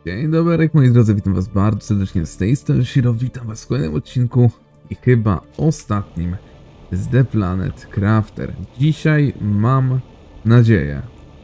Dzień dobry, moi drodzy, witam was bardzo serdecznie z tej strony Shiro, witam was w kolejnym odcinku i chyba ostatnim z The Planet Crafter. Dzisiaj mam nadzieję,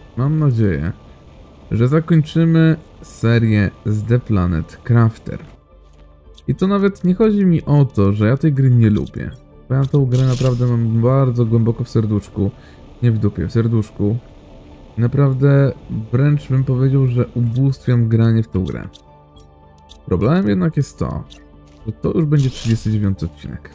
że zakończymy serię z The Planet Crafter. I to nawet nie chodzi mi o to, że ja tej gry nie lubię, bo ja tą grę naprawdę mam bardzo głęboko w serduszku, nie w dupie, w serduszku. Naprawdę wręcz bym powiedział, że ubóstwiam granie w tą grę. Problemem jednak jest to, że to już będzie 39 odcinek.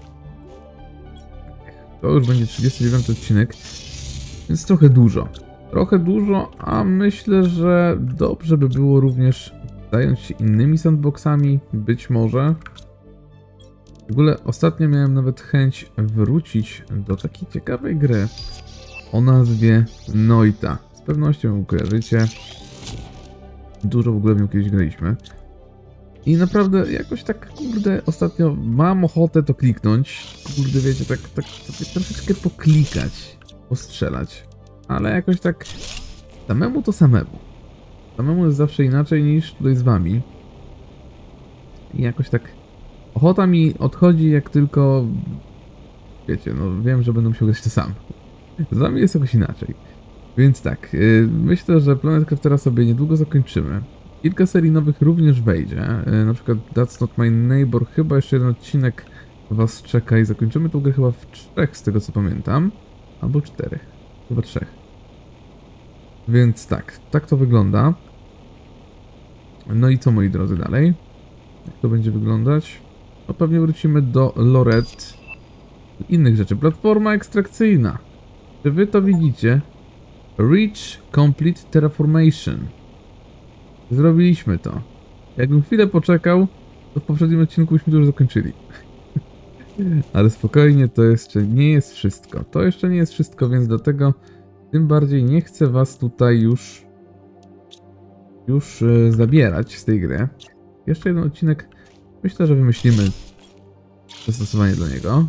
To już będzie 39 odcinek, więc trochę dużo. Trochę dużo, a myślę, że dobrze by było również zająć się innymi sandboxami, być może. W ogóle ostatnio miałem nawet chęć wrócić do takiej ciekawej gry o nazwie Noita. Z pewnością ją kojarzycie. Dużo w ogóle w nią kiedyś graliśmy. I naprawdę jakoś tak, kurde, ostatnio mam ochotę to kliknąć. Kurde, wiecie, tak sobie troszeczkę poklikać, postrzelać. Ale jakoś tak samemu to samemu. Samemu jest zawsze inaczej niż tutaj z wami. I jakoś tak ochota mi odchodzi, jak tylko, wiecie, no wiem, że będę musiał grać to sam. Z wami jest jakoś inaczej. Więc tak, myślę, że Planet Craftera sobie niedługo zakończymy. Kilka serii nowych również wejdzie. Na przykład That's Not My Neighbor, chyba jeszcze jeden odcinek was czeka i zakończymy tą grę chyba w 3, z tego co pamiętam. Albo 4, chyba 3. Więc tak to wygląda. No i co, moi drodzy, dalej? Jak to będzie wyglądać? No pewnie wrócimy do Lorette i innych rzeczy. Platforma ekstrakcyjna. Czy wy to widzicie? Reach Complete Terraformation. Zrobiliśmy to. Jakbym chwilę poczekał, to w poprzednim odcinku byśmy to już zakończyli. Ale spokojnie, to jeszcze nie jest wszystko. To jeszcze nie jest wszystko, więc dlatego tym bardziej nie chcę was tutaj już zabierać z tej gry. Jeszcze jeden odcinek. Myślę, że wymyślimy zastosowanie dla niego.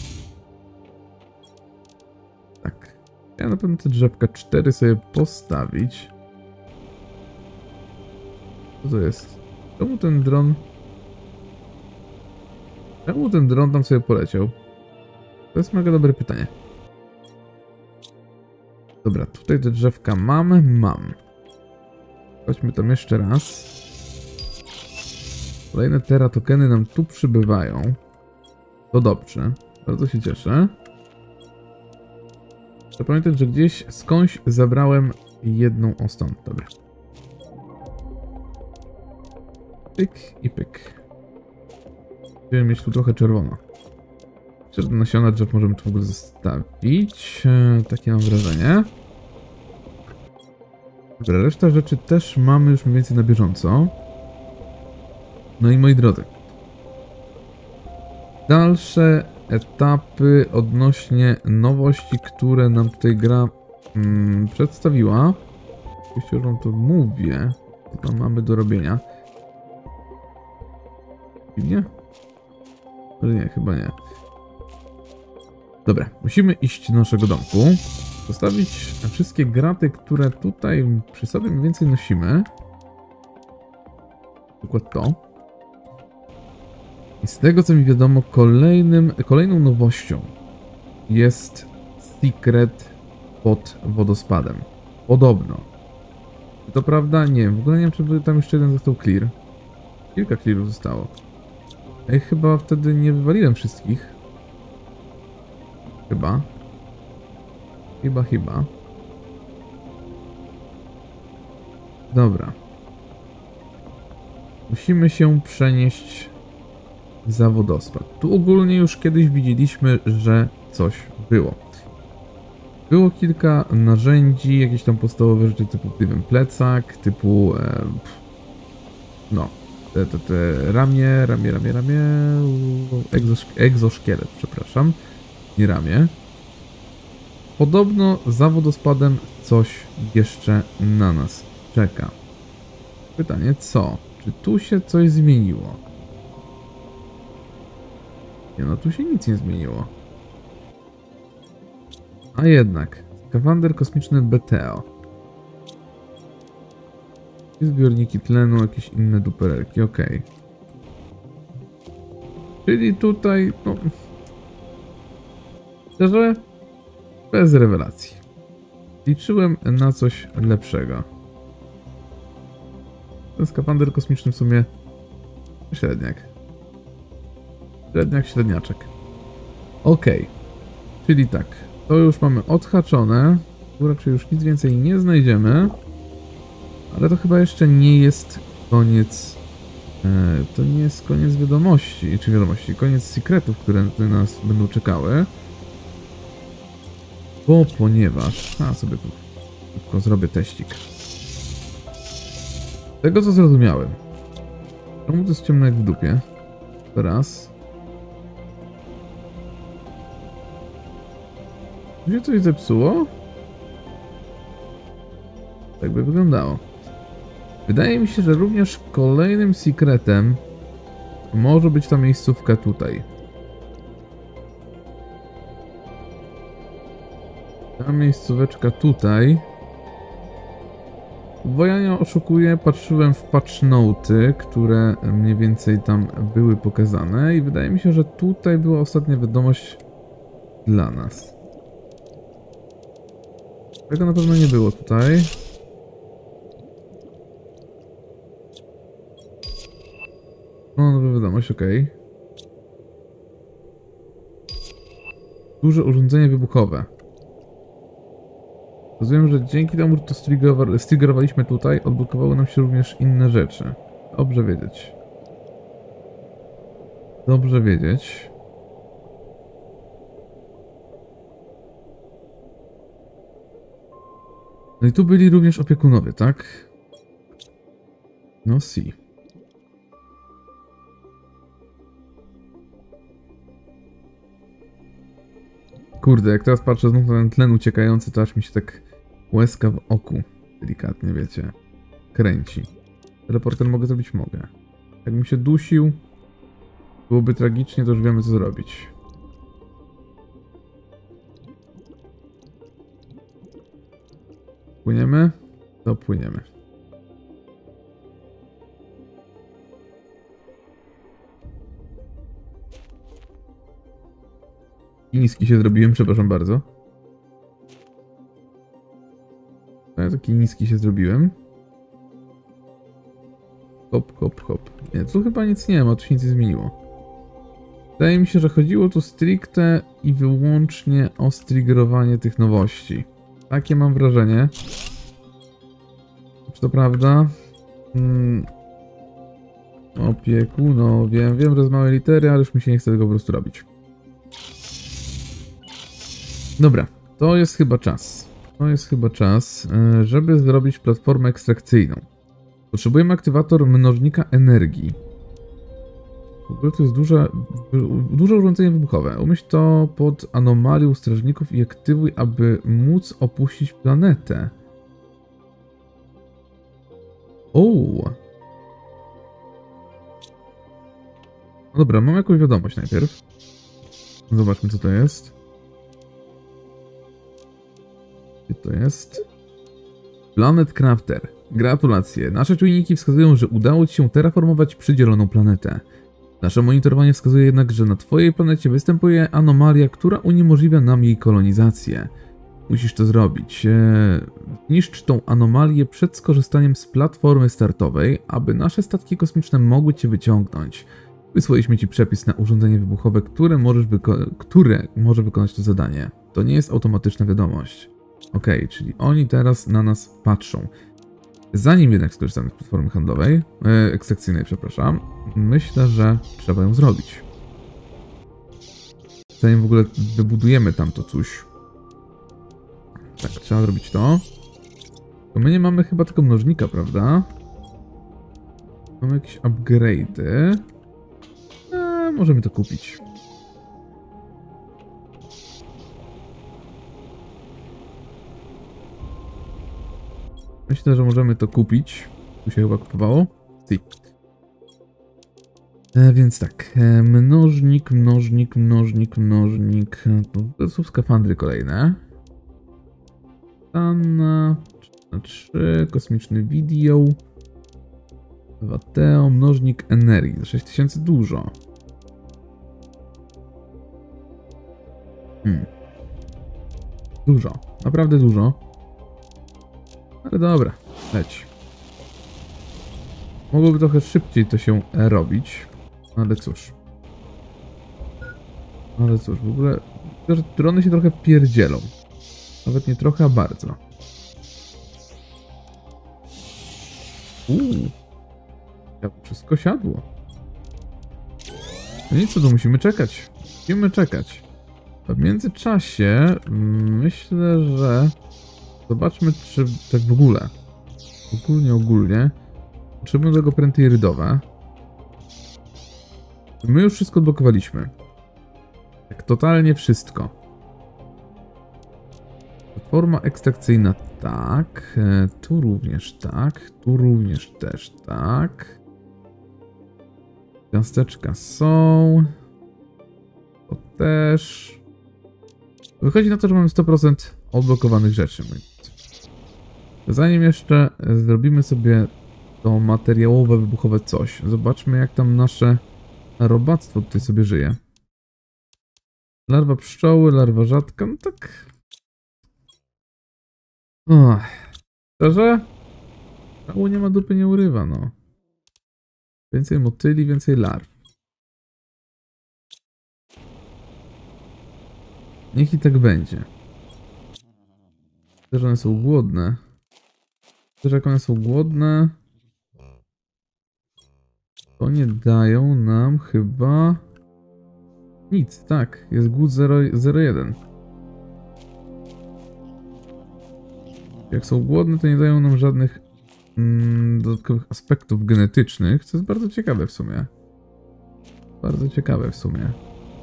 Tak. Ja na pewno te drzewka 4 sobie postawić. Co to jest? Czemu ten dron tam sobie poleciał? To jest mega dobre pytanie. Dobra, tutaj te drzewka mam. Chodźmy tam jeszcze raz. Kolejne teratokeny nam tu przybywają. To dobrze. Bardzo się cieszę. Trzeba pamiętać, że gdzieś skądś zabrałem jedną stąd. Dobra. Pyk i pyk. Będziemy mieć tu trochę czerwono. Myślę, że nasiona drzew możemy tu w ogóle zostawić. Takie mam wrażenie. Dobra, reszta rzeczy też mamy już mniej więcej na bieżąco. No i moi drodzy. Dalsze etapy odnośnie nowości, które nam tutaj gra przedstawiła. Oczywiście już wam to mówię. Co tam mamy do robienia. Nie? Ale nie, chyba nie. Dobra, musimy iść do naszego domku. Zostawić wszystkie graty, które tutaj przy sobie mniej więcej nosimy. Na przykład to. I z tego co mi wiadomo, kolejną nowością jest secret pod wodospadem. Podobno. Czy to prawda? Nie wiem. W ogóle nie wiem, czy tam jeszcze jeden został clear. Kilka clearów zostało. Ja chyba wtedy nie wywaliłem wszystkich. Chyba. Dobra. Musimy się przenieść za wodospad. Tu ogólnie już kiedyś widzieliśmy, że coś było. Było kilka narzędzi, jakieś tam podstawowe rzeczy typu plecak, typu no, te ramię, egzoszkielet, przepraszam, nie ramię. Podobno za wodospadem coś jeszcze na nas czeka. Pytanie co? Czy tu się coś zmieniło? Nie, no tu się nic nie zmieniło. A jednak, skafander kosmiczny BTO. I zbiorniki tlenu, jakieś inne duperelki, okej. Czyli tutaj, no... Szczerze, bez rewelacji. Liczyłem na coś lepszego. Ten skafander kosmiczny w sumie średniak. Średniaczek. Okej. Czyli tak, to już mamy odhaczone. Tu raczej już nic więcej nie znajdziemy. Ale to chyba jeszcze nie jest koniec. To nie jest koniec wiadomości. Czy wiadomości, koniec sekretów, które nas będą czekały. Ponieważ... sobie tu tylko zrobię teścik. Z tego co zrozumiałem. Czemu to jest ciemno jak w dupie? Teraz. Tu się coś zepsuło? Tak by wyglądało. Wydaje mi się, że również kolejnym sekretem może być ta miejscówka tutaj. Ta miejscóweczka tutaj. Bo ja nie oszukuję, patrzyłem w patch noty, które mniej więcej tam były pokazane i wydaje mi się, że tutaj była ostatnia wiadomość dla nas. Tego na pewno nie było tutaj. O, nowa wiadomość, okej. Duże urządzenie wybuchowe. Rozumiem, że dzięki temu, że to striggerowaliśmy tutaj, odblokowały nam się również inne rzeczy. Dobrze wiedzieć. Dobrze wiedzieć. No i tu byli również opiekunowie, tak? No si. Kurde, jak teraz patrzę znów na ten tlen uciekający, to aż mi się tak łezka w oku, delikatnie, wiecie, kręci. Teleporter mogę zrobić? Mogę. Jakbym się dusił, byłoby tragicznie, to już wiemy co zrobić. Płyniemy? To płyniemy. I niski się zrobiłem, przepraszam bardzo. Ja taki niski się zrobiłem. Hop, hop, hop. Nie, tu chyba nic nie ma, tu się nic nie zmieniło. Wydaje mi się, że chodziło tu stricte i wyłącznie o striggerowanie tych nowości. Takie mam wrażenie. Czy to prawda? No wiem, że jest małe litery, ale już mi się nie chce tego po prostu robić. Dobra, to jest chyba czas. Żeby zrobić platformę ekstrakcyjną. Potrzebujemy aktywator mnożnika energii. W ogóle to jest duże urządzenie wybuchowe. Umieść to pod anomalią strażników i aktywuj, aby móc opuścić planetę. No dobra, mam jakąś wiadomość najpierw. Zobaczmy co to jest. Gdzie to jest? Planet Crafter. Gratulacje. Nasze czujniki wskazują, że udało Ci się terraformować przydzieloną planetę. Nasze monitorowanie wskazuje jednak, że na Twojej planecie występuje anomalia, która uniemożliwia nam jej kolonizację. Musisz to zrobić. Zniszcz tą anomalię przed skorzystaniem z platformy startowej, aby nasze statki kosmiczne mogły Cię wyciągnąć. Wysłaliśmy Ci przepis na urządzenie wybuchowe, które może wykonać to zadanie. To nie jest automatyczna wiadomość. Okej, czyli oni teraz na nas patrzą. Zanim jednak skorzystamy z platformy handlowej, ekstrakcyjnej, przepraszam, myślę, że trzeba ją zrobić. Zanim w ogóle wybudujemy tam to coś. Tak, trzeba zrobić to. To my nie mamy chyba tego mnożnika, prawda? Mamy jakieś upgrade'y. Możemy to kupić. Myślę, że możemy to kupić. Tu się chyba kupowało. Si. Więc tak. Mnożnik. To są skafandry kolejne. Stan 3. Kosmiczny video. Wateo, mnożnik energii. Za 6000 dużo. Dużo. Naprawdę dużo. Ale dobra, leć. Mogłoby trochę szybciej to się robić. Ale cóż. Ale cóż, w ogóle... Drony się trochę pierdzielą. Nawet nie trochę, a bardzo. Wszystko siadło. No nic, co tu musimy czekać. Musimy czekać. W międzyczasie myślę, że zobaczmy, czy tak w ogóle. Ogólnie. Potrzebujemy tego pręty irydowe. My już wszystko odblokowaliśmy. Tak totalnie wszystko. Platforma ekstrakcyjna tak. Tu również tak. Tu również też tak. Gąsteczka są. To też. Wychodzi na to, że mamy 100% odblokowanych rzeczy. Zanim jeszcze zrobimy sobie to materiałowe, wybuchowe coś. Zobaczmy, jak tam nasze robactwo tutaj sobie żyje. Larwa pszczoły, larwa rzadka, no tak... Szczerze? Pszczoły nie ma dupy, nie urywa, no. Więcej motyli, więcej larw. Niech i tak będzie. Też one są głodne. Też jak one są głodne, to nie dają nam chyba nic. Tak, jest głód 0,1. Jak są głodne, to nie dają nam żadnych dodatkowych aspektów genetycznych, co jest bardzo ciekawe w sumie. Bardzo ciekawe w sumie.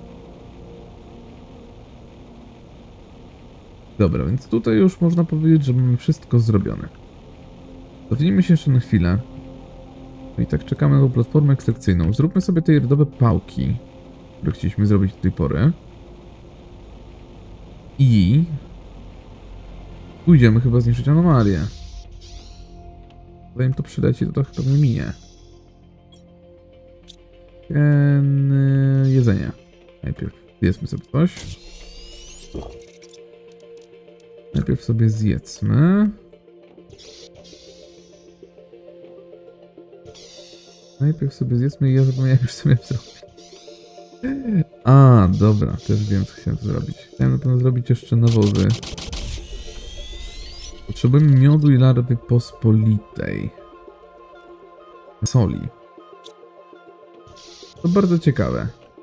Dobra, więc tutaj już można powiedzieć, że mamy wszystko zrobione. Cofnijmy się jeszcze na chwilę. I tak czekamy na tą platformę ekstrakcyjną. Zróbmy sobie te irydowe pałki, które chcieliśmy zrobić do tej pory. I... pójdziemy chyba zniszczyć anomalię. Zanim to przyleci, to trochę pewnie minie. Jedzenie. Najpierw zjedzmy sobie coś. Najpierw sobie zjedzmy. I ja zapomniałem już sobie zrobić. A, dobra, też wiem, co chciałem zrobić. Chciałem na pewno zrobić jeszcze nawozy. Potrzebujemy miodu i larwy pospolitej. Soli. To bardzo ciekawe.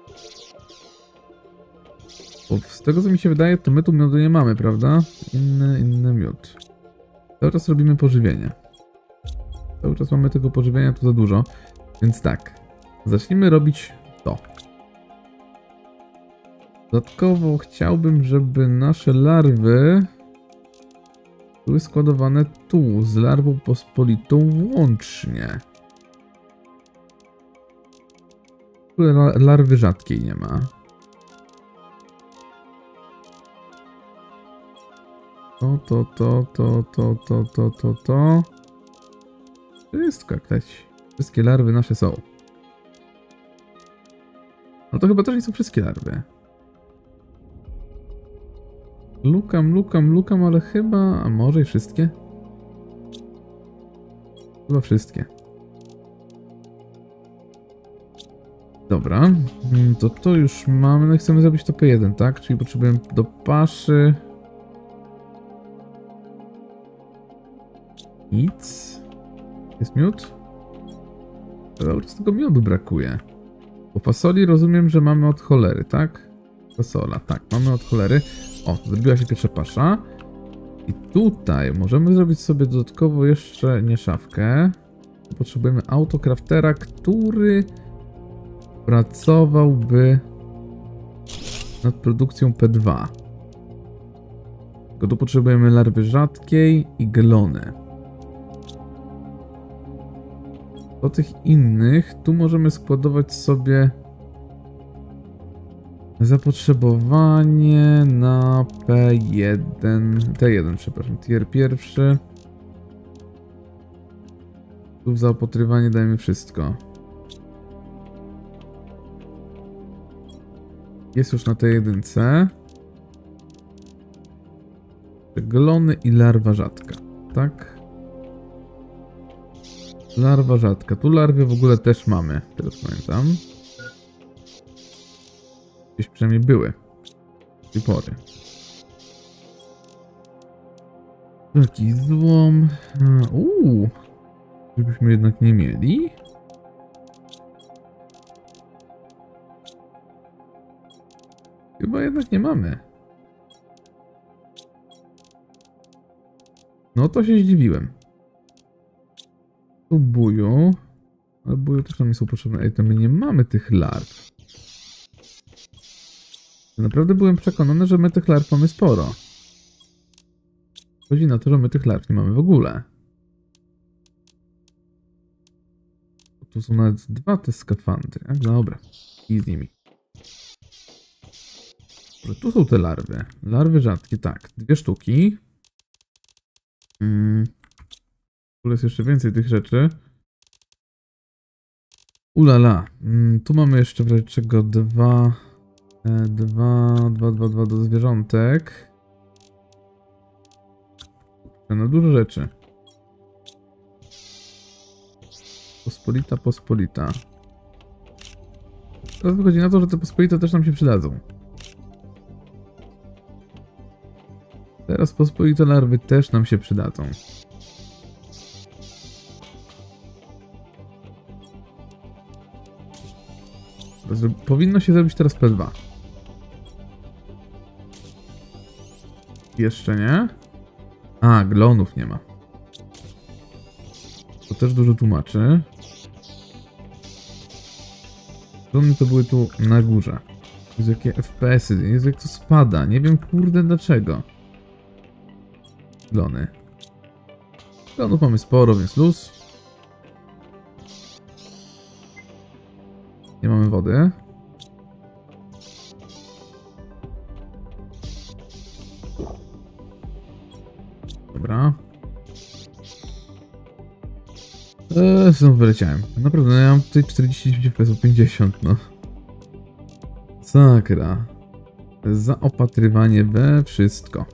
Bo z tego, co mi się wydaje, to my tu miodu nie mamy, prawda? Inny miód. Cały czas robimy pożywienie. Cały czas mamy tego pożywienia tu za dużo. Więc tak. Zacznijmy robić to. Dodatkowo chciałbym, żeby nasze larwy były składowane tu, z larwą pospolitą włącznie. Tu larwy rzadkiej nie ma. To. Wszystko jak leci. Wszystkie larwy nasze są. No to chyba też nie są wszystkie larwy. Lukam, ale chyba... A może i wszystkie? Chyba wszystkie. Dobra. To już mamy. No i chcemy zrobić to P1, tak? Czyli potrzebujemy do paszy... Nic. Jest miód? Z tego miodu brakuje. Bo fasoli rozumiem, że mamy od cholery, tak? Fasola, tak, mamy od cholery. O, zrobiła się pierwsza pasza. I tutaj możemy zrobić sobie dodatkowo jeszcze nie szafkę. Potrzebujemy autocraftera, który pracowałby nad produkcją P2. Tylko tu potrzebujemy larwy rzadkiej i glony. Do tych innych, tu możemy składować sobie zapotrzebowanie na T1, przepraszam, tier pierwszy. Tu w zaopatrywanie dajmy wszystko. Jest już na tej jedynce. Glony i larwa rzadka. Tak? Larwa rzadka. Tu larwy w ogóle też mamy. Teraz pamiętam. Gdzieś przynajmniej były. Do tej pory. Taki złom. Żebyśmy jednak nie mieli. Chyba jednak nie mamy. No to się zdziwiłem. Tu buju. Ale buju też nam są potrzebne. Ej, to my nie mamy tych larw. Naprawdę byłem przekonany, że my tych larw mamy sporo. Chodzi na to, że my tych larw nie mamy w ogóle. Tu są nawet dwa te skafandry. Jak dobra. I z nimi. Tu są te larwy. Larwy rzadkie, tak. 2 sztuki. Tu jest jeszcze więcej tych rzeczy. Ulala. Tu mamy jeszcze w razie czego dwa do zwierzątek. No dużo rzeczy. Pospolita. Teraz wychodzi na to, że te pospolite też nam się przydadzą. Teraz pospolite larwy też nam się przydadzą. Powinno się zrobić teraz P2. Jeszcze nie? A, glonów nie ma. To też dużo tłumaczy. Glony to były tu na górze. Jezu, jakie FPS-y. Jezu, jak to spada. Nie wiem, kurde, dlaczego. Glony. Glonów mamy sporo, więc luz. Nie mamy wody. Dobra. Znowu wyleciałem. Naprawdę, no ja mam tutaj 49 FPS, 50, no. Sakra. Zaopatrywanie we wszystko.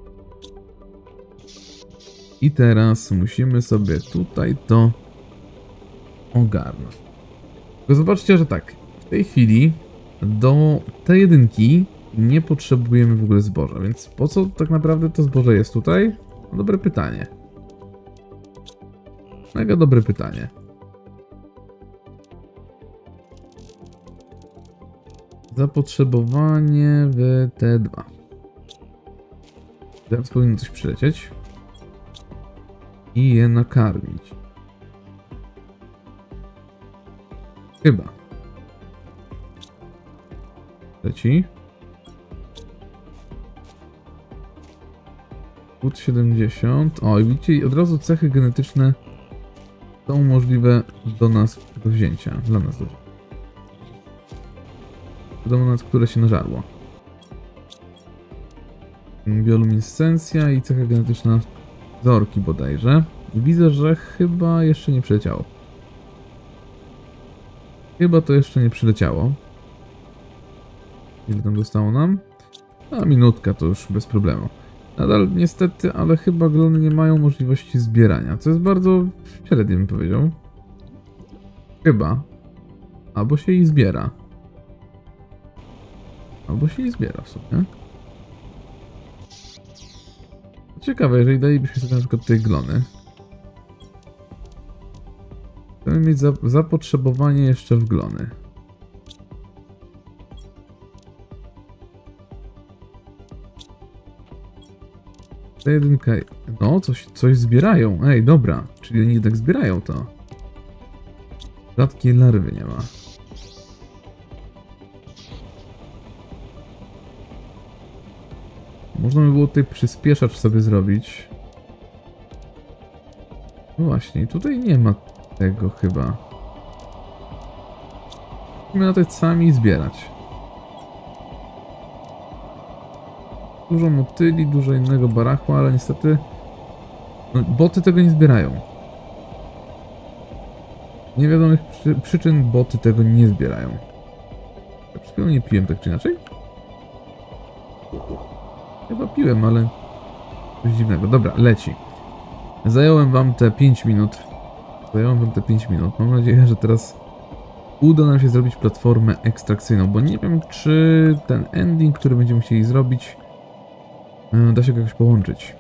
I teraz musimy sobie tutaj to ogarnąć. Tylko zobaczcie, że tak. W tej chwili do tej jedynki nie potrzebujemy w ogóle zboża, więc po co tak naprawdę to zboże jest tutaj? No, dobre pytanie. Mega dobre pytanie. Zapotrzebowanie w T2. Teraz powinno coś przylecieć. I je nakarmić. Chyba. Leci. Płód 70. O, i widzicie, od razu cechy genetyczne są możliwe do nas do wzięcia. Dla nas do wzięcia. Do nas, które się nażarło. Bioluminescencja i cecha genetyczna z orki bodajże. I widzę, że chyba jeszcze nie przyleciało. Chyba to jeszcze nie przyleciało. Ile tam zostało nam? A minutka to już bez problemu. Nadal niestety, ale chyba glony nie mają możliwości zbierania, co jest bardzo średnie, bym powiedział. Chyba. Albo się i zbiera. Albo się i zbiera w sumie. Ciekawe, jeżeli dalibyśmy sobie na przykład tej glony. Chcemy mieć zapotrzebowanie jeszcze w glony. Ta jedynka... No, coś zbierają. Ej, dobra. Czyli oni jednak zbierają to. Rzadkiej larwy nie ma. Można by było tutaj przyspieszacz sobie zrobić. No właśnie, tutaj nie ma tego chyba. Musimy latać sami i zbierać. Dużo motyli, dużo innego barachła, ale niestety... No, boty tego nie zbierają. niewiadomych przyczyn boty tego nie zbierają. Ja przed chwilą nie piłem, tak czy inaczej? Chyba piłem, ale coś dziwnego. Dobra, leci. Zająłem wam te 5 minut. Mam nadzieję, że teraz uda nam się zrobić platformę ekstrakcyjną, bo nie wiem, czy ten ending, który będziemy chcieli zrobić, da się go jakoś połączyć.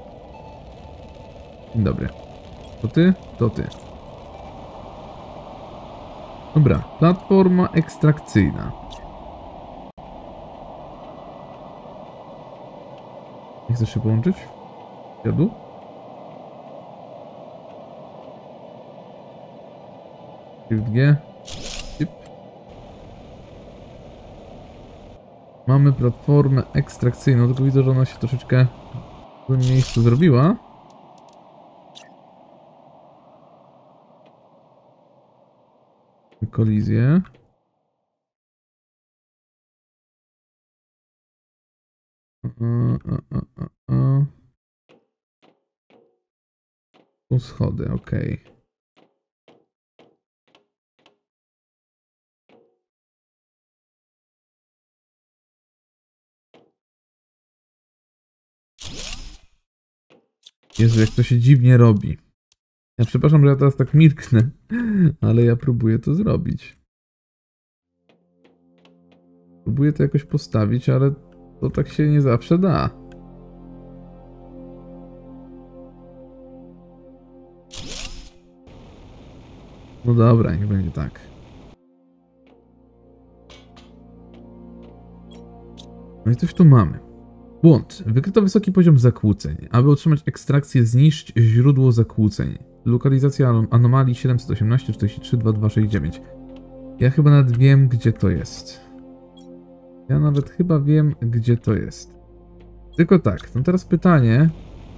Dzień dobry. To ty? To ty. Dobra, platforma ekstrakcyjna. Nie chcesz się połączyć? Jadu? Shift G. Typ. Mamy platformę ekstrakcyjną, tylko widzę, że ona się troszeczkę w tym miejscu zrobiła. Kolizję. Tu schody, okej. Jezu, jak to się dziwnie robi. Ja przepraszam, że ja teraz tak milknę, ale ja próbuję to zrobić. Próbuję to jakoś postawić, ale to tak się nie zawsze da. No dobra, niech będzie tak. No i coś tu mamy. Błąd. Wykryto wysoki poziom zakłóceń. Aby otrzymać ekstrakcję, zniszcz źródło zakłóceń. Lokalizacja anomalii 718 43 2269. Ja chyba nawet wiem, gdzie to jest. Tylko tak, no teraz pytanie.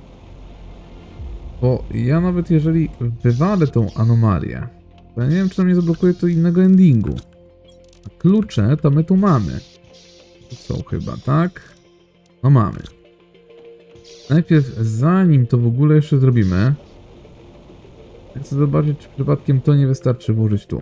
Bo ja nawet jeżeli wywalę tą anomalię, to ja nie wiem, czy nam nie zablokuje to innego endingu. A klucze to my tu mamy. Tu są chyba, tak? No mamy. Najpierw, zanim to w ogóle jeszcze zrobimy, chcę zobaczyć, czy przypadkiem to nie wystarczy włożyć tu.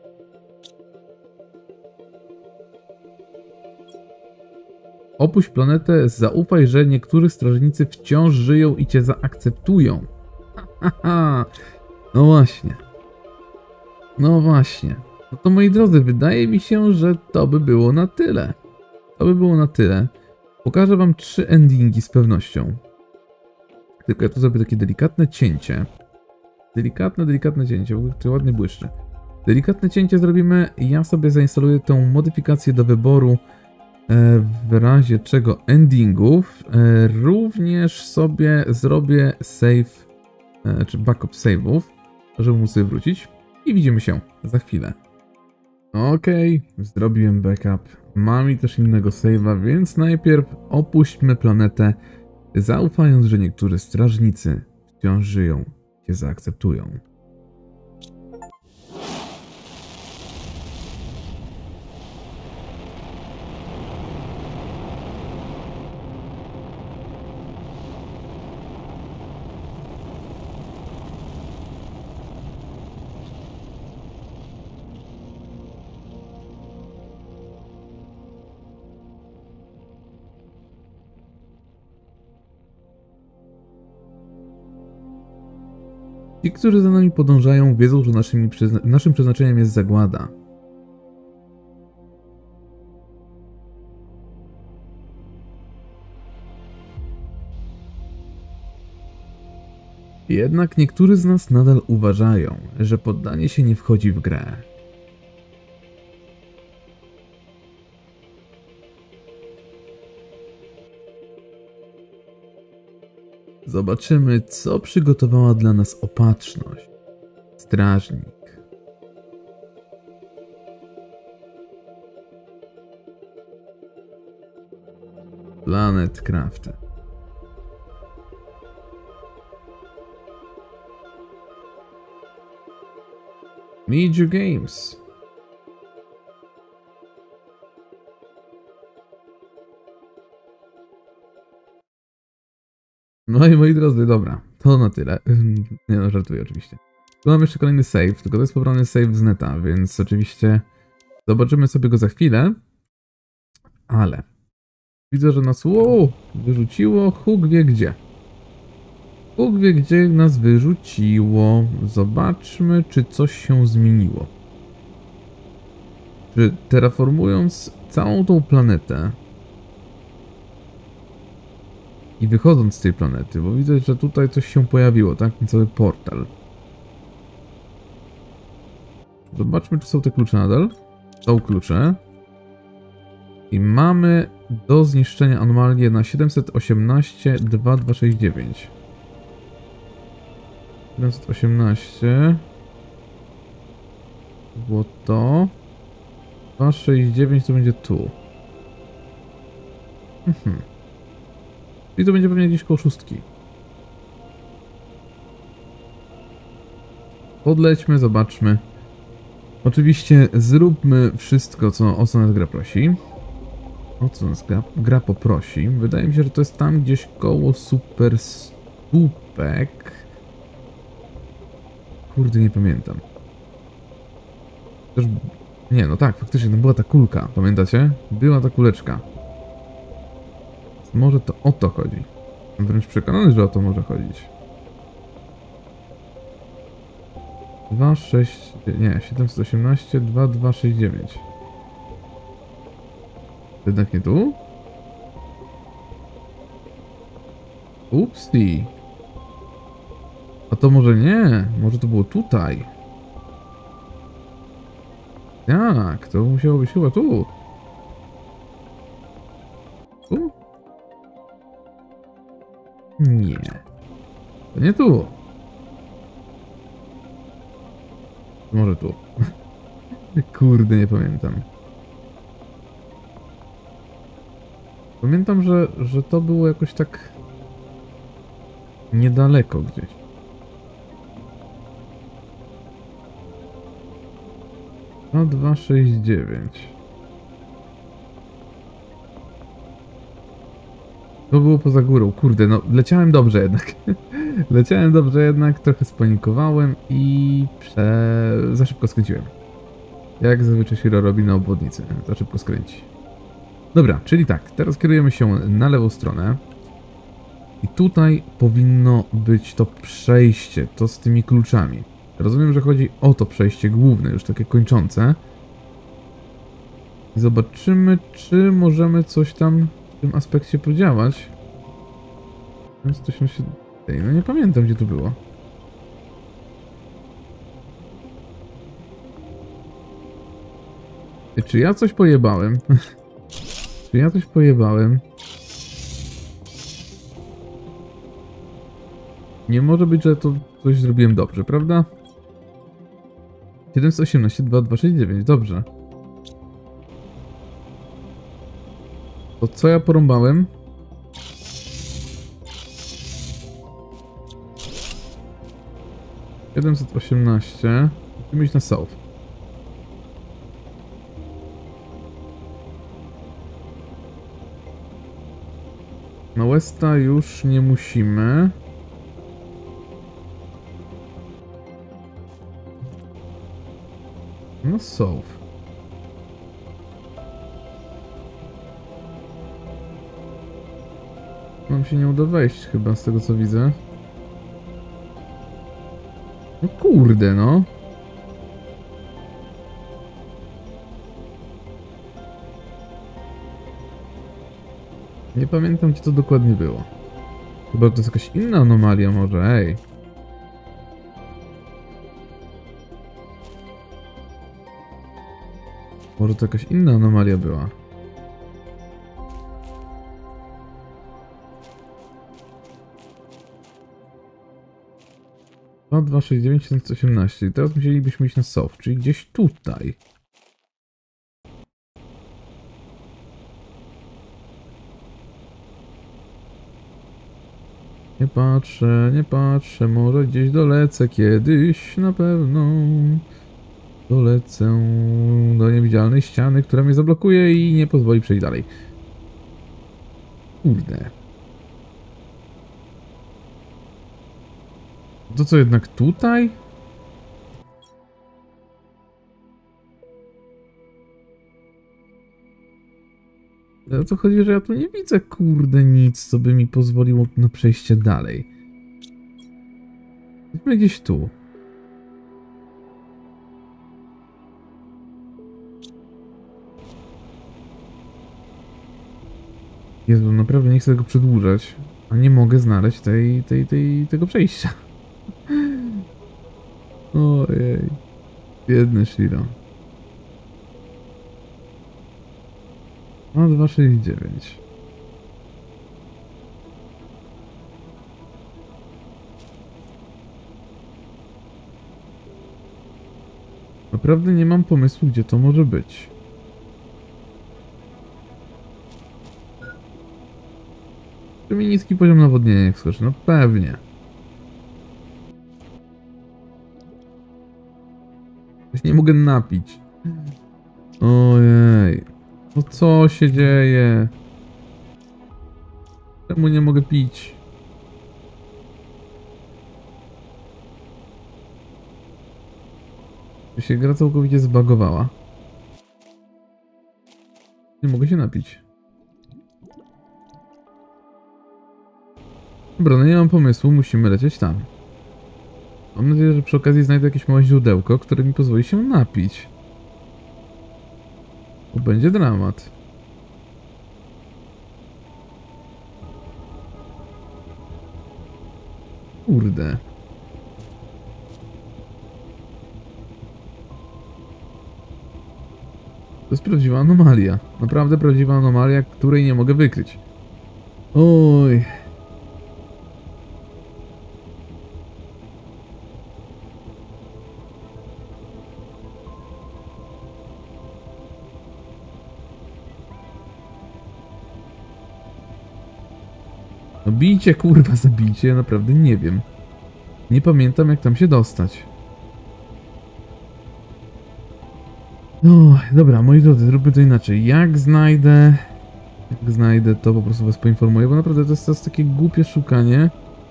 Opuść planetę, zaufaj, że niektórzy strażnicy wciąż żyją i cię zaakceptują. Haha, no właśnie. No właśnie. No to moi drodzy, wydaje mi się, że to by było na tyle. Pokażę wam 3 endingi z pewnością. Tylko ja tu zrobię takie delikatne cięcie. Delikatne cięcie, w ogóle to ładnie błyszczy. Delikatne cięcie zrobimy. Ja sobie zainstaluję tą modyfikację do wyboru w razie czego endingów. Również sobie zrobię save, czy backup save'ów, żeby móc sobie wrócić. I widzimy się za chwilę. Okej, zrobiłem backup. Mam i też innego save'a, więc najpierw opuśćmy planetę, zaufając, że niektórzy strażnicy wciąż żyją, cię zaakceptują. Ci, którzy za nami podążają, wiedzą, że naszym przeznaczeniem jest zagłada. Jednak niektórzy z nas nadal uważają, że poddanie się nie wchodzi w grę. Zobaczymy, co przygotowała dla nas opatrzność. Strażnik. Planet Crafter. Meiju Games. No i moi drodzy, dobra, to na tyle. Nie no, żartuję oczywiście. Tu mam jeszcze kolejny save, tylko to jest pobrany save z neta, więc oczywiście zobaczymy sobie go za chwilę. Ale widzę, że nas wyrzuciło. Huk wie gdzie. Bóg wie, gdzie nas wyrzuciło. Zobaczmy, czy coś się zmieniło. Czy terraformując całą tą planetę i wychodząc z tej planety, bo widzę, że tutaj coś się pojawiło, tak? Cały portal. Zobaczmy, czy są te klucze nadal. Są klucze. I mamy do zniszczenia anomalię na 718-2269. 718 było to. 269 to będzie tu. I to będzie pewnie gdzieś koło 6. Podlećmy, zobaczmy. Oczywiście zróbmy wszystko, o co nas gra prosi. O co nas gra poprosi. Wydaje mi się, że to jest tam gdzieś koło super stópek. Kurde, nie pamiętam. Też... Nie, no tak, faktycznie, no była ta kulka, pamiętacie? Była ta kuleczka. Może to o to chodzi. Jestem wręcz przekonany, że o to może chodzić. 718, 2269. Jednak nie tu? Upsi. A to może nie, może to było tutaj. Tak, to musiało być chyba tu. Tu? Nie. To nie tu. Może tu. Kurde, nie pamiętam. Pamiętam, że to było jakoś tak niedaleko gdzieś. No 269. To było poza górą. Kurde, no leciałem dobrze jednak. Leciałem dobrze jednak, trochę spanikowałem i za szybko skręciłem. Jak zazwyczaj Shiro robi na obwodnicy. Za szybko skręci. Dobra, czyli tak, teraz kierujemy się na lewą stronę. I tutaj powinno być to przejście, to z tymi kluczami. Rozumiem, że chodzi o to przejście główne, już takie kończące. I zobaczymy, czy możemy coś tam w tym aspekcie podziałać. No nie pamiętam, gdzie to było. Czy ja coś pojebałem? Czy ja coś pojebałem? Nie może być, że to coś zrobiłem dobrze, prawda? 718, 2269, dobrze. To co ja porąbałem? ...718... Musimy iść na south. Na westa już nie musimy. No south. Nam się nie uda wejść chyba z tego co widzę. No kurde no. Nie pamiętam, gdzie to dokładnie było. Chyba to jest jakaś inna anomalia może, ej. Może to jakaś inna anomalia była. No 269 718. I teraz musielibyśmy iść na south, czyli gdzieś tutaj. Nie patrzę, może gdzieś dolecę kiedyś, na pewno. Dolecę do niewidzialnej ściany, która mnie zablokuje i nie pozwoli przejść dalej. Kurde. To co, jednak tutaj? O to chodzi, że ja tu nie widzę, kurde, nic, co by mi pozwoliło na przejście dalej. Idźmy gdzieś tu. Jezu, naprawdę nie chcę tego przedłużać, a nie mogę znaleźć tego przejścia. Ojej. Biedny Shiro. No 269. Naprawdę nie mam pomysłu, gdzie to może być. Czy mi niski poziom nawodnienia nie wskoczy? No pewnie. Ja się nie mogę napić. Ojej. No co się dzieje? Czemu nie mogę pić? Czy się gra całkowicie zbagowała? Nie mogę się napić. Dobra, no nie mam pomysłu, musimy lecieć tam. Mam nadzieję, że przy okazji znajdę jakieś małe źródełko, które mi pozwoli się napić. Bo będzie dramat. Kurde. To jest prawdziwa anomalia. Naprawdę prawdziwa anomalia, której nie mogę wykryć. Oj. No bijcie, kurwa, zabijcie, ja naprawdę nie wiem. Nie pamiętam, jak tam się dostać. No, dobra, moi drodzy, zróbmy to inaczej. Jak znajdę, to po prostu was poinformuję, bo naprawdę to jest takie głupie szukanie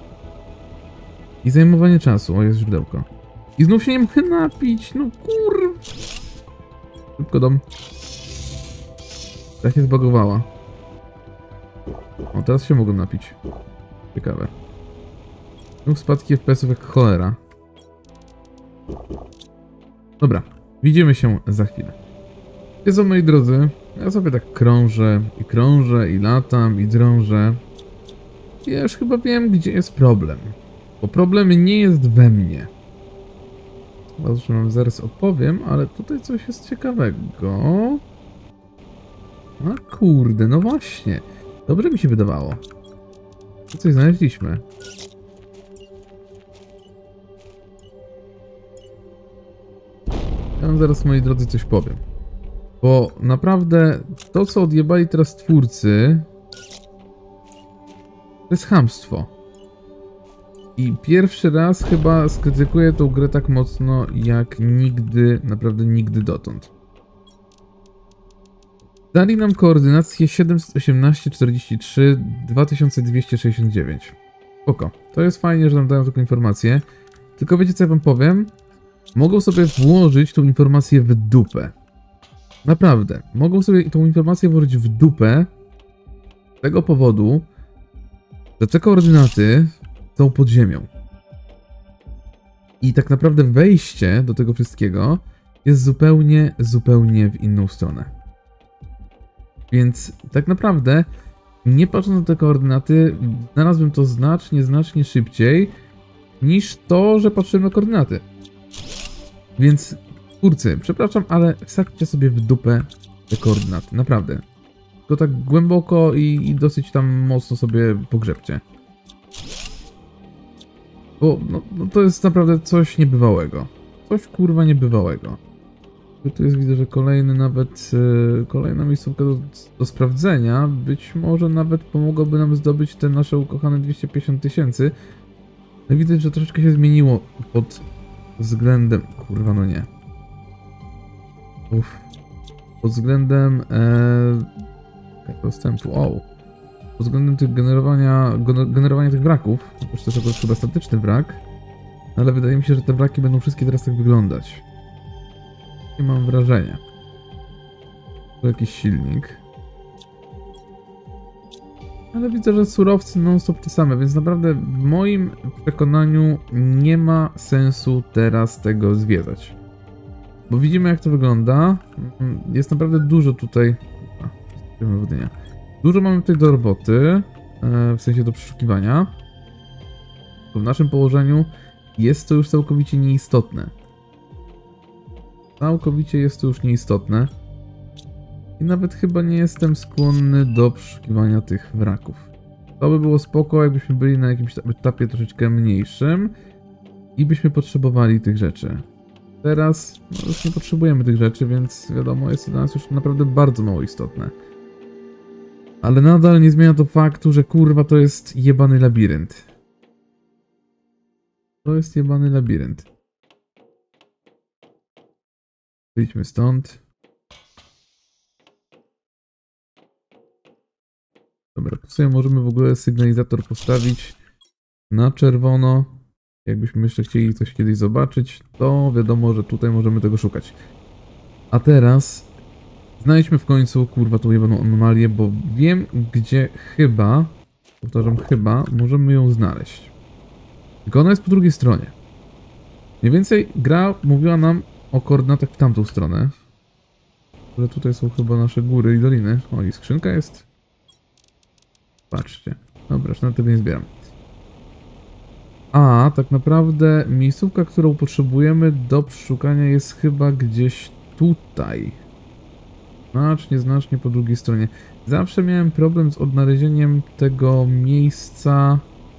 i zajmowanie czasu. O, jest źródełko. I znów się nie mogę napić, no kur... Szybko dom. Tak się zbagowała. O, teraz się mogłem napić. Ciekawe. Znów spadki FPS-ów jak cholera. Dobra, widzimy się za chwilę. Gdzie są, moi drodzy? Ja sobie tak krążę i latam i drążę. I ja już chyba wiem, gdzie jest problem. Bo problem nie jest we mnie. Zresztą wam zaraz opowiem, ale tutaj coś jest ciekawego. A kurde, no właśnie. Dobrze mi się wydawało. To coś znaleźliśmy. Ja wam zaraz, moi drodzy, coś powiem. Bo naprawdę to, co odjebali teraz twórcy, to jest chamstwo. I pierwszy raz chyba skrytykuję tą grę tak mocno jak nigdy, naprawdę nigdy dotąd. Dali nam koordynację 71843 2269. Spoko. To jest fajnie, że nam dają taką informację. Tylko wiecie, co ja wam powiem? Mogą sobie włożyć tą informację w dupę. Naprawdę. Mogą sobie tą informację włożyć w dupę z tego powodu, że te koordynaty są pod ziemią. I tak naprawdę wejście do tego wszystkiego jest zupełnie w inną stronę. Więc tak naprawdę, nie patrząc na te koordynaty, znalazłbym to znacznie szybciej niż to, że patrzyłem na koordynaty. Więc, kurcy, przepraszam, ale wsadźcie sobie w dupę te koordynaty, naprawdę. To tak głęboko i dosyć tam mocno sobie pogrzebcie. Bo no to jest naprawdę coś niebywałego. Coś kurwa niebywałego. Tu jest, widzę, że kolejna miejscówka do sprawdzenia. Być może nawet pomogłoby nam zdobyć te nasze ukochane 250 000. No widać, że troszeczkę się zmieniło pod względem... Kurwa, no nie. Pod względem... dostępu, pod względem tych generowania tych wraków. To jest chyba statyczny wrak. Ale wydaje mi się, że te wraki będą wszystkie teraz tak wyglądać. Nie mam wrażenia. Tu jakiś silnik. Ale widzę, że surowce non-stop te same, więc naprawdę w moim przekonaniu nie ma sensu teraz tego zwiedzać. Bo widzimy, jak to wygląda. Jest naprawdę dużo tutaj... Dużo mamy tutaj do roboty, w sensie do przeszukiwania. W naszym położeniu jest to już całkowicie nieistotne. Całkowicie jest to już nieistotne. I nawet chyba nie jestem skłonny do przeszukiwania tych wraków. To by było spoko, jakbyśmy byli na jakimś etapie troszeczkę mniejszym i byśmy potrzebowali tych rzeczy. Teraz no już nie potrzebujemy tych rzeczy, więc wiadomo, jest to dla nas już naprawdę bardzo mało istotne. Ale nadal nie zmienia to faktu, że kurwa to jest jebany labirynt. To jest jebany labirynt. Wyjdźmy stąd. Dobra, tu sobie możemy w ogóle sygnalizator postawić na czerwono. Jakbyśmy jeszcze chcieli coś kiedyś zobaczyć, to wiadomo, że tutaj możemy tego szukać. A teraz znajdźmy w końcu, kurwa, tą jebaną anomalię, bo wiem, gdzie chyba, powtarzam, chyba, możemy ją znaleźć. Tylko ona jest po drugiej stronie. Mniej więcej gra mówiła nam o koordynatach w tamtą stronę. Ale tutaj są chyba nasze góry i doliny. O, i skrzynka jest. Patrzcie. Dobra, już na tego nie zbieram. A, tak naprawdę miejscówka, którą potrzebujemy do przeszukania jest chyba gdzieś tutaj. Znacznie po drugiej stronie. Zawsze miałem problem z odnalezieniem tego miejsca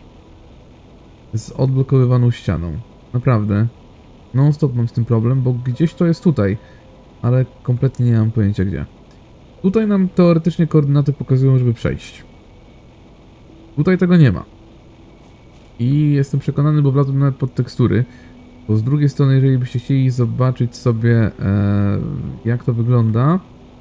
z odblokowywaną ścianą. Naprawdę. Non-stop mam z tym problem, bo gdzieś to jest tutaj. Ale kompletnie nie mam pojęcia gdzie. Tutaj nam teoretycznie koordynaty pokazują, żeby przejść. Tutaj tego nie ma. I jestem przekonany, bo wlazłem nawet pod tekstury. Bo z drugiej strony, jeżeli byście chcieli zobaczyć sobie jak to wygląda,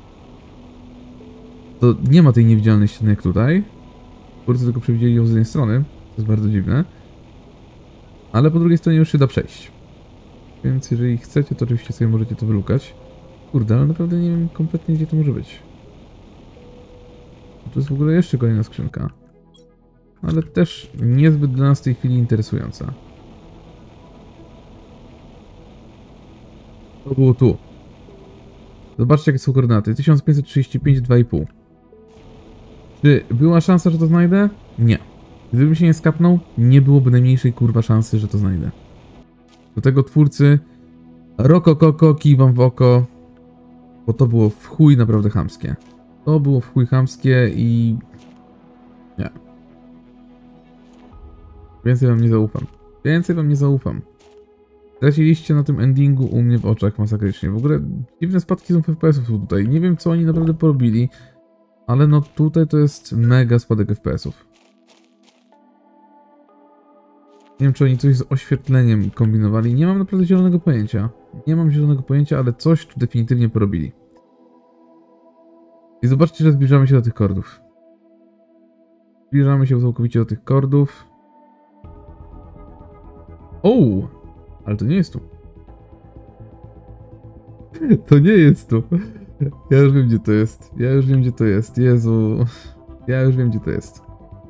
to nie ma tej niewidzialnej ściany jak tutaj. Twórcy tylko przewidzieli ją z jednej strony. To jest bardzo dziwne. Ale po drugiej stronie już się da przejść. Więc jeżeli chcecie, to oczywiście sobie możecie to wylukać. Kurde, ale naprawdę nie wiem kompletnie, gdzie to może być. To jest w ogóle jeszcze kolejna skrzynka. Ale też niezbyt dla nas w tej chwili interesująca. To było tu. Zobaczcie, jakie są koordynaty. 1535, 2,5. Czy była szansa, że to znajdę? Nie. Gdybym się nie skapnął, nie byłoby najmniejszej kurwa szansy, że to znajdę. Do tego twórcy rokokoko, kij wam w oko. Bo to było w chuj naprawdę chamskie. To było w chuj chamskie i... nie. Więcej wam nie zaufam. Więcej wam nie zaufam. Traciliście na tym endingu u mnie w oczach masakrycznie. W ogóle dziwne spadki są FPS-ów tutaj. Nie wiem, co oni naprawdę porobili. Ale no tutaj to jest mega spadek FPS-ów. Nie wiem, czy oni coś z oświetleniem kombinowali. Nie mam naprawdę zielonego pojęcia. Nie mam zielonego pojęcia, ale coś tu definitywnie porobili. I zobaczcie, że zbliżamy się do tych kordów. Zbliżamy się całkowicie do tych kordów. O! Ale to nie jest tu. To nie jest tu. Ja już wiem, gdzie to jest. Ja już wiem, gdzie to jest. Jezu. Ja już wiem, gdzie to jest.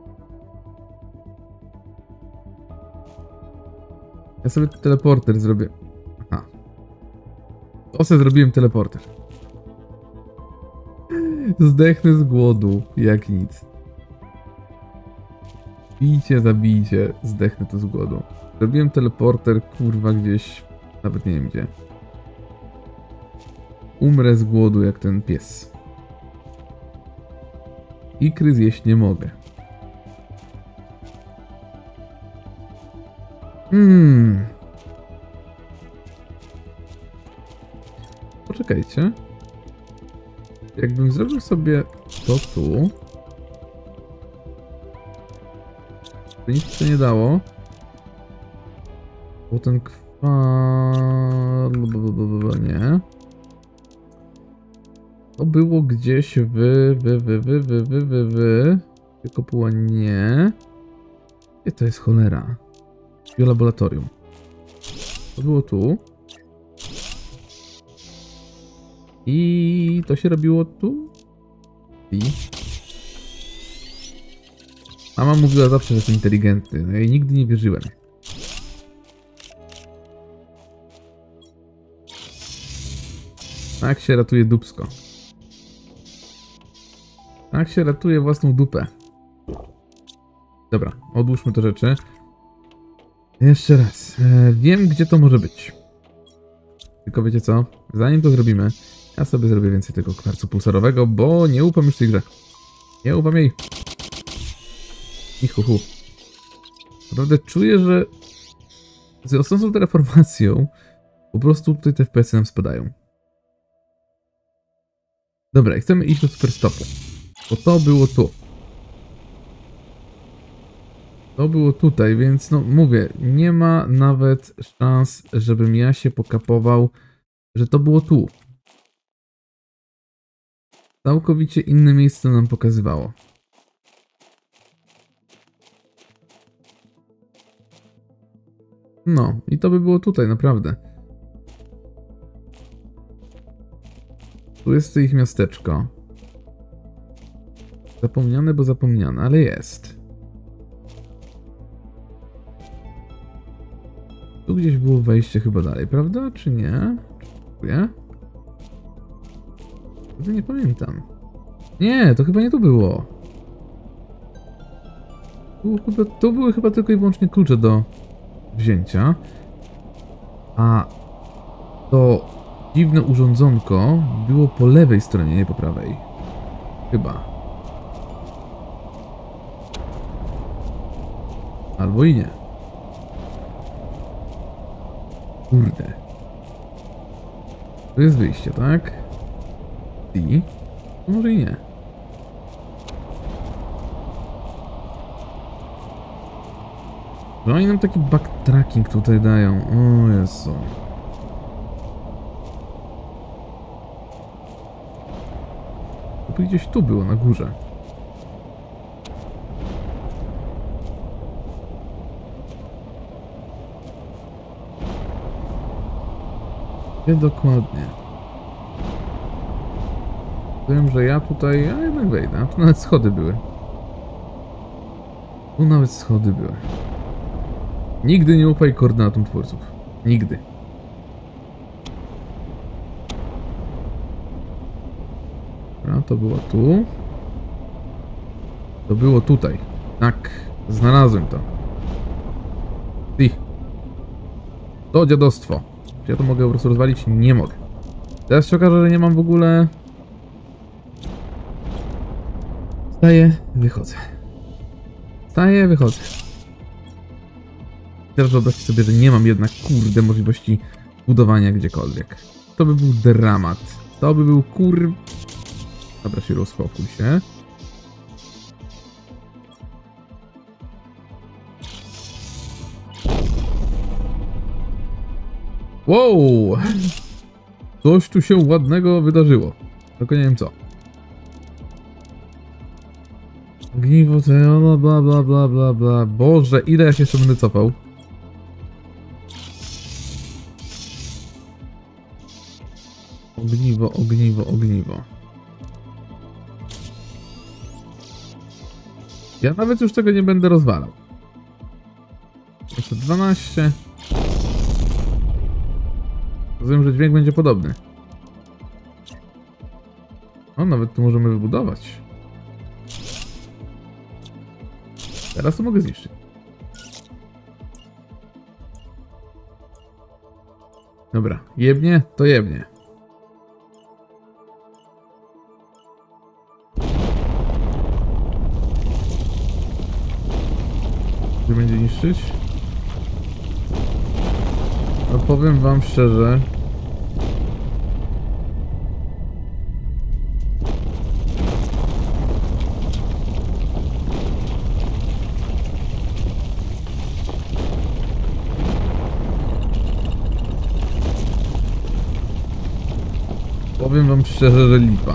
Ja sobie teleporter zrobię. Aha. To sobie zrobiłem teleporter. Zdechnę z głodu, jak nic. Bijcie, zabijcie. Zdechnę tu z głodu. Zrobiłem teleporter, kurwa, gdzieś. Nawet nie wiem gdzie. Umrę z głodu jak ten pies. Ikry zjeść nie mogę. Poczekajcie. Jakbym zrobił sobie to tu. To nic się nie dało. Bo ten nie. To było gdzieś kopuła nie. Gdzie to jest cholera? Biolaboratorium. To było tu. I to się robiło tu. I Mama mówiła zawsze, że jestem inteligentny, no ja jej nigdy nie wierzyłem. Tak się ratuje dupsko. Tak się ratuje własną dupę. Dobra, odłóżmy te rzeczy. Jeszcze raz. Wiem, gdzie to może być. Tylko wiecie co? Zanim to zrobimy, ja sobie zrobię więcej tego kwarcu pulsarowego, bo nie ufam już tej grze. Nie ufam jej. I hu. Naprawdę czuję, że z rosnącą reformacją po prostu tutaj te FPS-y nam spadają. Dobra, i chcemy iść do superstopu. Bo to było tu. To było tutaj, więc no mówię, nie ma nawet szans, żebym ja się pokapował, że to było tu. Całkowicie inne miejsce nam pokazywało. No, i to by było tutaj, naprawdę. Tu jest to ich miasteczko. Zapomniane, bo zapomniane, ale jest. Tu gdzieś było wejście chyba dalej, prawda? Czy nie? Dziękuję. To nie pamiętam. Nie, to chyba nie tu było. Tu były chyba tylko i wyłącznie klucze do wzięcia. A to dziwne urządzonko było po lewej stronie, nie po prawej. Chyba. Albo i nie. Kurde. To jest wyjście, tak? I? Może i nie. Że oni nam taki backtracking tutaj dają. O Jezu. To by gdzieś tu było, na górze. Nie dokładnie. Wiem, że ja tutaj... A jednak wejdę. A tu nawet schody były. Tu nawet schody były. Nigdy nie ufaj koordynatom twórców. Nigdy. Dobra, to było tu. To było tutaj. Tak. Znalazłem to. Ty. To dziadostwo. Czy ja to mogę po prostu rozwalić? Nie mogę. Teraz się okaże, że nie mam w ogóle... Wstaję, wychodzę. Wstaję, wychodzę. Teraz wyobraźcie sobie, że nie mam jednak, kurde, możliwości budowania gdziekolwiek. To by był dramat. To by był Dobra, się uspokój się. Wow! Coś tu się ładnego wydarzyło. Tylko nie wiem co. Ogniwo to no bla bla bla bla bla. Boże, ile ja się jeszcze będę cofał? Ogniwo, ogniwo, ogniwo. Ja nawet już tego nie będę rozwalał. Jeszcze 12. Rozumiem, że dźwięk będzie podobny. O, nawet tu możemy wybudować. Teraz to mogę zniszczyć. Dobra, jebnie, to jebnie. Gdzie będzie niszczyć? No powiem wam szczerze. Powiem wam szczerze, że lipa.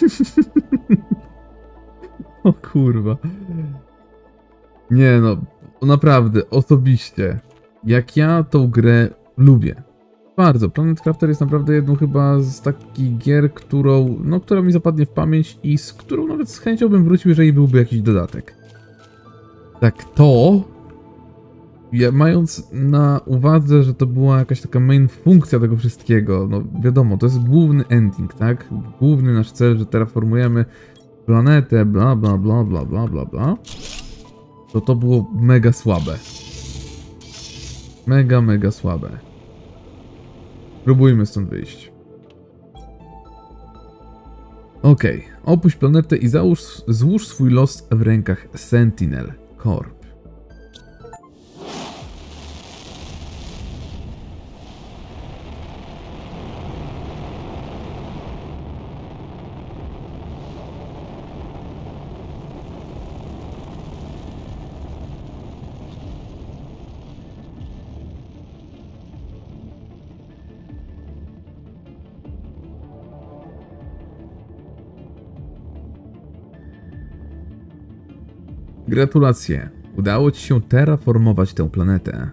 O kurwa. Nie no, To naprawdę, osobiście, jak ja tą grę lubię. Bardzo. Planet Crafter jest naprawdę jedną chyba z takich gier, która mi zapadnie w pamięć i z którą nawet z chęcią bym wrócił, jeżeli byłby jakiś dodatek. Tak to, mając na uwadze, że to była jakaś taka main funkcja tego wszystkiego, no wiadomo, to jest główny ending, tak? Główny nasz cel, że terraformujemy planetę, bla bla bla bla bla bla bla. To było mega słabe. Mega słabe. Próbujmy stąd wyjść. Okej. Opuść planetę i złóż swój los w rękach Sentinel Corp. Gratulacje. Udało ci się terraformować tę planetę.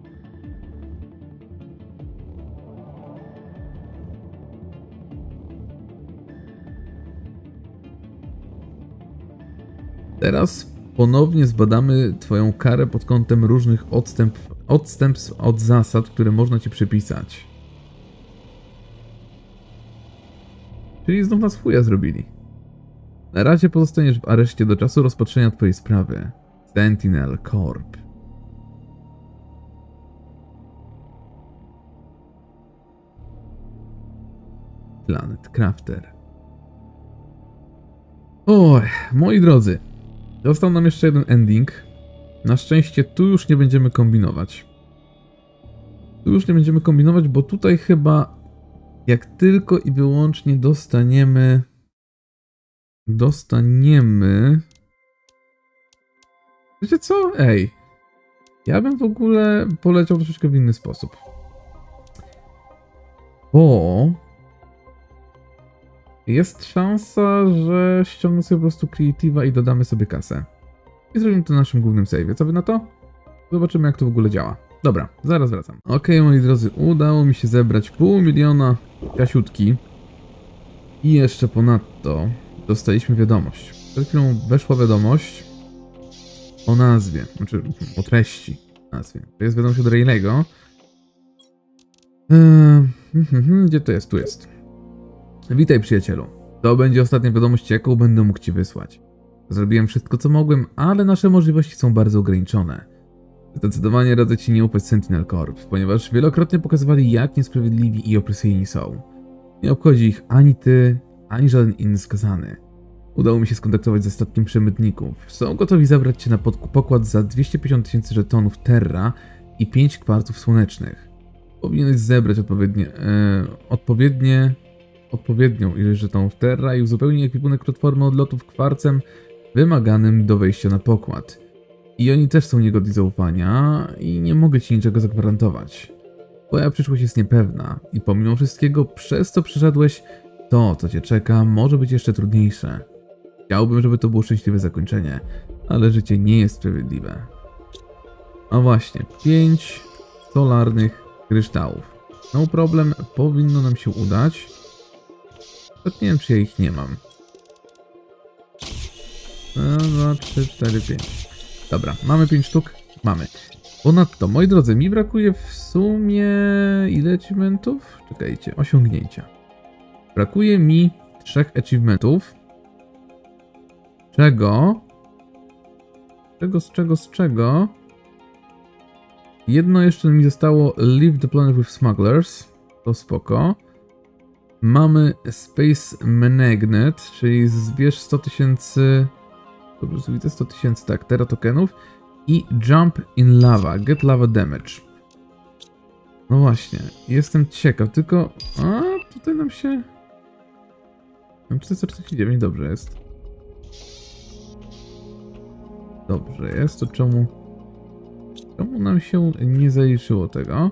Teraz ponownie zbadamy twoją karę pod kątem różnych odstępstw od zasad, które można ci przypisać. Czyli znów nas chuja zrobili. Na razie pozostaniesz w areszcie do czasu rozpatrzenia twojej sprawy. Sentinel Corp. Planet Crafter. Oj, moi drodzy. Został nam jeszcze jeden ending. Na szczęście tu już nie będziemy kombinować. Bo tutaj chyba jak tylko i wyłącznie dostaniemy... Wiecie co? Ej. Ja bym w ogóle poleciał troszeczkę w inny sposób. Bo... jest szansa, że ściągnę sobie po prostu Creative'a i dodamy sobie kasę. I zrobimy to na naszym głównym save'ie. Co wy na to? Zobaczymy, jak to w ogóle działa. Dobra, zaraz wracam. Okej, moi drodzy, udało mi się zebrać 500 000 kasiutki. I jeszcze ponadto dostaliśmy wiadomość. Przed chwilą weszła wiadomość o nazwie, znaczy o treści nazwie. To jest wiadomość od Rayleigh'ego. Gdzie to jest? Tu jest. Witaj, przyjacielu. To będzie ostatnia wiadomość, jaką będę mógł ci wysłać. Zrobiłem wszystko, co mogłem, ale nasze możliwości są bardzo ograniczone. Zdecydowanie radzę ci nie ufać Sentinel Corp, ponieważ wielokrotnie pokazywali, jak niesprawiedliwi i opresyjni są. Nie obchodzi ich ani ty, ani żaden inny skazany. Udało mi się skontaktować ze statkiem przemytników. Są gotowi zabrać cię na pokład za 250 000 żetonów Terra i 5 kwartów słonecznych. Powinieneś zebrać odpowiednią ilość żetonów Terra i uzupełnić ekwipunek platformy odlotów kwarcem wymaganym do wejścia na pokład. I oni też są niegodni zaufania i nie mogę ci niczego zagwarantować. Twoja przyszłość jest niepewna i pomimo wszystkiego, przez co przeszedłeś, to, co cię czeka, może być jeszcze trudniejsze. Chciałbym, żeby to było szczęśliwe zakończenie, ale życie nie jest sprawiedliwe. A właśnie, 5 solarnych kryształów. No problem, powinno nam się udać. Choć nie wiem, czy ja ich nie mam. 2, 3, 4, 5. Dobra, mamy 5 sztuk? Mamy. Ponadto, moi drodzy, mi brakuje w sumie... ile achievementów? Czekajcie, osiągnięcia. Brakuje mi 3 achievementów. Czego? Z czego? Jedno jeszcze mi zostało. Leave the planet with smugglers. To spoko. Mamy Space Magnet, czyli zbierz 100 000... Dobrze, widzę 100 000, tak, Terra tokenów. I Jump in Lava, Get Lava Damage. No właśnie, jestem ciekaw, tylko... A, tutaj nam się... Mam 449, dobrze jest. Dobrze jest, to czemu nam się nie zaliczyło tego?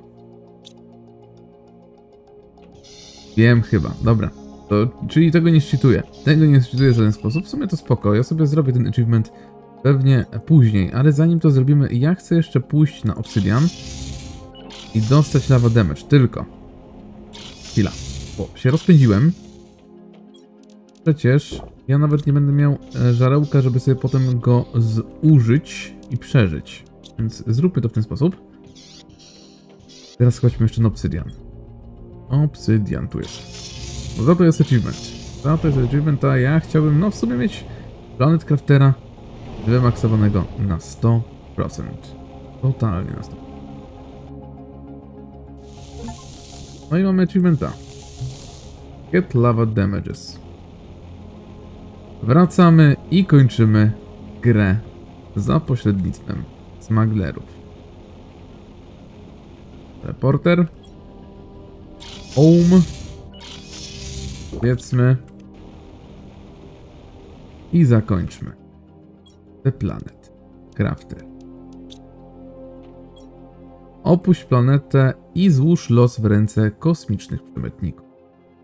Wiem chyba, dobra. Czyli tego nie szczytuję. Tego nie szczytuję w żaden sposób. W sumie to spoko, ja sobie zrobię ten achievement pewnie później, ale zanim to zrobimy, ja chcę jeszcze pójść na Obsydian i dostać lava damage, tylko chwila, bo się rozpędziłem. Przecież ja nawet nie będę miał żarełka, żeby sobie potem go zużyć i przeżyć. Więc zróbmy to w ten sposób. Teraz chodźmy jeszcze na Obsydian. Obsydian tu jest. No za to jest achievement. Za to jest achievement, a ja chciałbym, no w sumie mieć Planet Craftera wymaksowanego na 100%. Totalnie na 100%. No i mamy achievementa. Get lava damages. Wracamy i kończymy grę za pośrednictwem smugglerów. Reporter. Home. Powiedzmy. I zakończmy. The Planet Crafter. Opuść planetę i złóż los w ręce kosmicznych przemytników.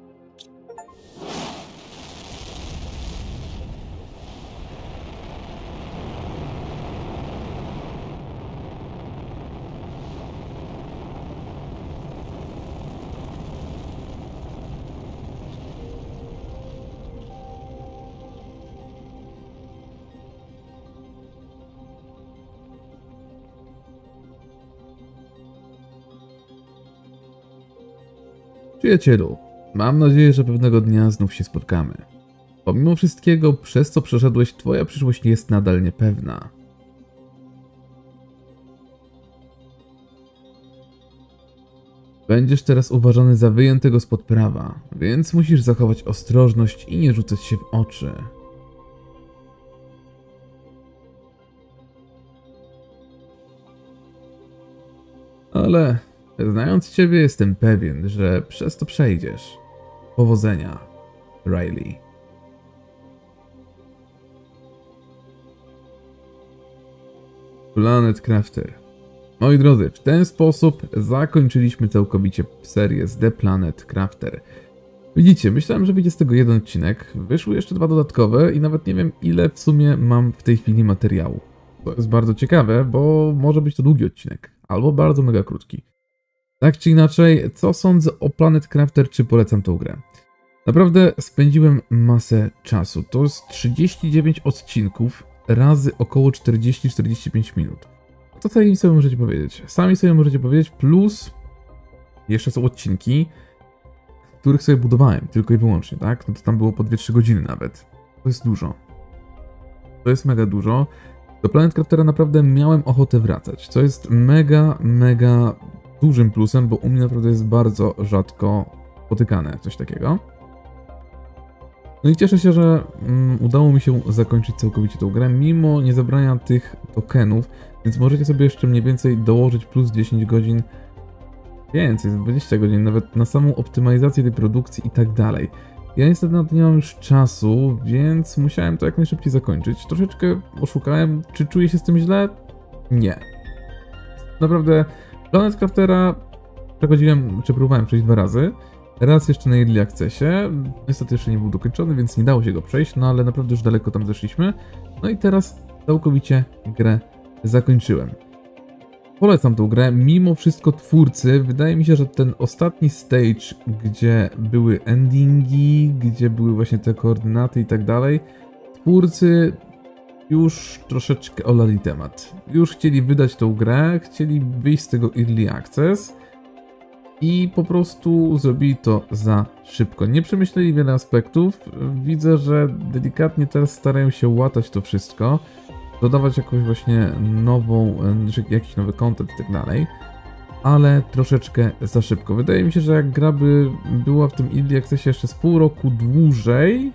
Przyjacielu, mam nadzieję, że pewnego dnia znów się spotkamy. Pomimo wszystkiego, przez co przeszedłeś, twoja przyszłość jest nadal niepewna. Będziesz teraz uważany za wyjętego spod prawa, więc musisz zachować ostrożność i nie rzucać się w oczy. Ale znając ciebie, jestem pewien, że przez to przejdziesz. Powodzenia, Riley. Planet Crafter. Moi drodzy, w ten sposób zakończyliśmy całkowicie serię z The Planet Crafter. Widzicie, myślałem, że wyjdzie z tego jeden odcinek. Wyszły jeszcze 2 dodatkowe i nawet nie wiem, ile w sumie mam w tej chwili materiału. To jest bardzo ciekawe, bo może być to długi odcinek. Albo bardzo mega krótki. Tak czy inaczej, co sądzę o Planet Crafter, czy polecam tą grę? Naprawdę spędziłem masę czasu. To jest 39 odcinków razy około 40-45 minut. To sami sobie możecie powiedzieć. Sami sobie możecie powiedzieć, plus jeszcze są odcinki, których sobie budowałem, tylko i wyłącznie, tak? No to tam było po 2-3 godziny nawet. To jest dużo. To jest mega dużo. Do Planet Craftera naprawdę miałem ochotę wracać, co jest mega dużym plusem, bo u mnie naprawdę jest bardzo rzadko spotykane coś takiego. No i cieszę się, że udało mi się zakończyć całkowicie tą grę, mimo niezabrania tych tokenów, więc możecie sobie jeszcze mniej więcej dołożyć plus 10 godzin, więcej, 20 godzin, nawet na samą optymalizację tej produkcji i tak dalej. Ja niestety na to nie mam już czasu, więc musiałem to jak najszybciej zakończyć. Troszeczkę oszukałem. Czy czuję się z tym źle? Nie. Naprawdę Planet Craftera próbowałem przejść 2 razy. Raz jeszcze na Early Accessie. Niestety jeszcze nie był dokończony, więc nie dało się go przejść, no ale naprawdę już daleko tam zeszliśmy. No i teraz całkowicie grę zakończyłem. Polecam tą grę, mimo wszystko twórcy, wydaje mi się, że ten ostatni stage, gdzie były endingi, gdzie były właśnie te koordynaty i tak dalej, twórcy już troszeczkę olali temat. Już chcieli wydać tą grę, chcieli wyjść z tego Early Access i po prostu zrobili to za szybko. Nie przemyśleli wiele aspektów, widzę, że delikatnie teraz starają się łatać to wszystko, dodawać jakąś właśnie nową, jakiś nowy content i tak dalej, ale troszeczkę za szybko. Wydaje mi się, że jak gra by była w tym Early Accessie jeszcze z pół roku dłużej,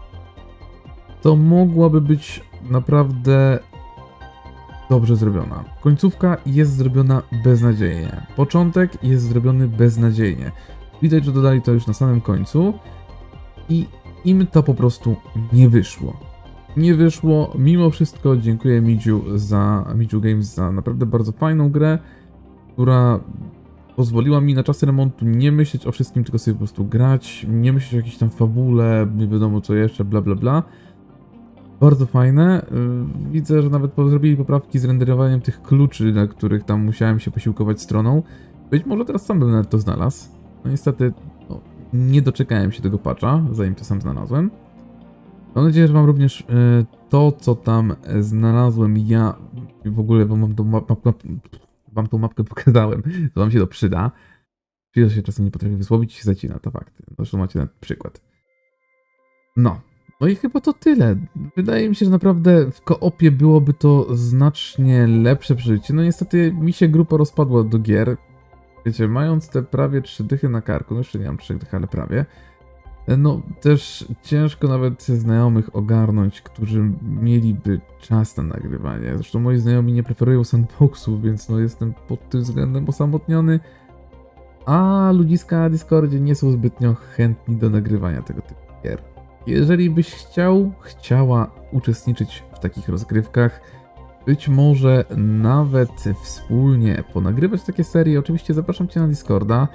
to mogłaby być naprawdę dobrze zrobiona. Końcówka jest zrobiona beznadziejnie. Początek jest zrobiony beznadziejnie. Widać, że dodali to już na samym końcu i im to po prostu nie wyszło. Nie wyszło, mimo wszystko dziękuję Midziu Games za naprawdę bardzo fajną grę, która pozwoliła mi na czasy remontu nie myśleć o wszystkim, tylko sobie po prostu grać, nie myśleć o jakiejś tam fabule, nie wiadomo co jeszcze, bla bla bla. Bardzo fajne. Widzę, że nawet zrobili poprawki z renderowaniem tych kluczy, na których tam musiałem się posiłkować stroną. Być może teraz sam bym nawet to znalazł. No niestety, no, nie doczekałem się tego patcha, zanim to sam znalazłem. Mam nadzieję, że wam również to, co tam znalazłem ja, w ogóle wam tą mapkę pokazałem, to wam się to przyda. Chwilę się czasem nie potrafię wysłowić i się zacina, to fakt. Zresztą macie na przykład. No i chyba to tyle. Wydaje mi się, że naprawdę w koopie byłoby to znacznie lepsze przeżycie. No niestety mi się grupa rozpadła do gier. Wiecie, mając te prawie 3 dychy na karku, no jeszcze nie mam 3 dych, ale prawie. No też ciężko nawet znajomych ogarnąć, którzy mieliby czas na nagrywanie. Zresztą moi znajomi nie preferują sandboxów, więc no jestem pod tym względem osamotniony. A ludziska na Discordzie nie są zbytnio chętni do nagrywania tego typu gier. Jeżeli byś chciała uczestniczyć w takich rozgrywkach, być może nawet wspólnie ponagrywać takie serie, oczywiście zapraszam Cię na Discorda.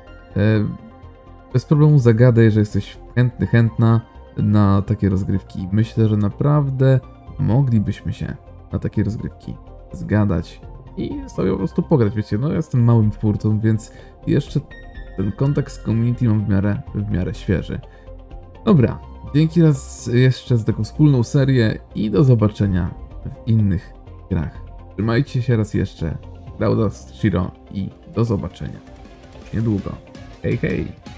Bez problemu zagadę, że jesteś chętna na takie rozgrywki. Myślę, że naprawdę moglibyśmy się na takie rozgrywki zgadać i sobie po prostu pograć. Wiecie, no ja jestem małym twórcą, więc jeszcze ten kontakt z community mam w miarę świeży. Dobra, dzięki raz jeszcze za taką wspólną serię i do zobaczenia w innych grach. Trzymajcie się raz jeszcze. Daudas, Shiro i do zobaczenia niedługo. Hej, hej!